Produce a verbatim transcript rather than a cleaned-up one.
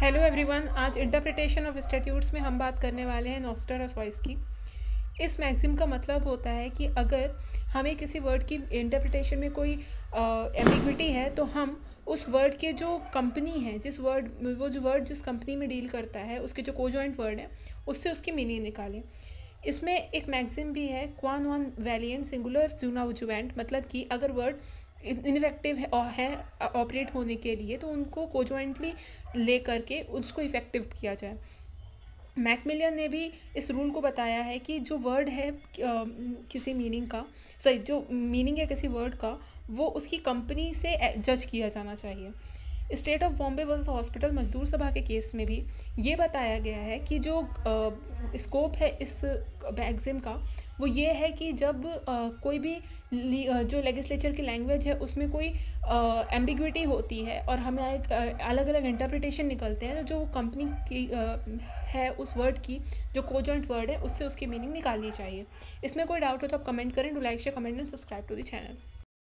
Hello everyone. आज interpretation of statutes में हम बात करने वाले हैं नॉस्टरस वॉइस की। इस मैक्सिम का मतलब होता है कि अगर हमें किसी वर्ड की इंटरप्रिटेशन में कोई एम्बिग्विटी है तो हम उस वर्ड के जो कंपनी है, जिस वर्ड वो जो वर्ड जिस कंपनी में डील करता है, उसके जो कोजॉइंट वर्ड है उससे उसकी मीनिंग निकालें। इसमें एक मैक्सिम भी है, क्वान वन वैलिएंट सिंगुलर जूना जुवेंट, मतलब कि अगर वर्ड इनफेक्टिव है और है ऑपरेट होने के लिए तो उनको कोजॉइंटली ले करके उसको इफ़ेक्टिव किया जाए। मैकमिलियन ने भी इस रूल को बताया है कि जो वर्ड है किसी मीनिंग का, सॉरी जो मीनिंग है किसी वर्ड का, वो उसकी कंपनी से जज किया जाना चाहिए। State of Bombay versus hospital Mazdoor Sabha के केस में भी ये बताया गया है कि जो स्कोप है इस मैक्सिम का वो ये है कि जब आ, कोई भी आ, जो लेजिस्लेचर की लैंग्वेज है उसमें कोई एम्बिग्विटी होती है और हमें एक अलग अलग इंटरप्रिटेशन निकलते हैं, तो जो कंपनी की आ, है उस वर्ड की जो कोजॉइंट वर्ड है उससे उसकी मीनिंग निकालनी चाहिए। इसमें कोई डाउट हो तो आप कमेंट करें। Do like share comment and subscribe to the channel.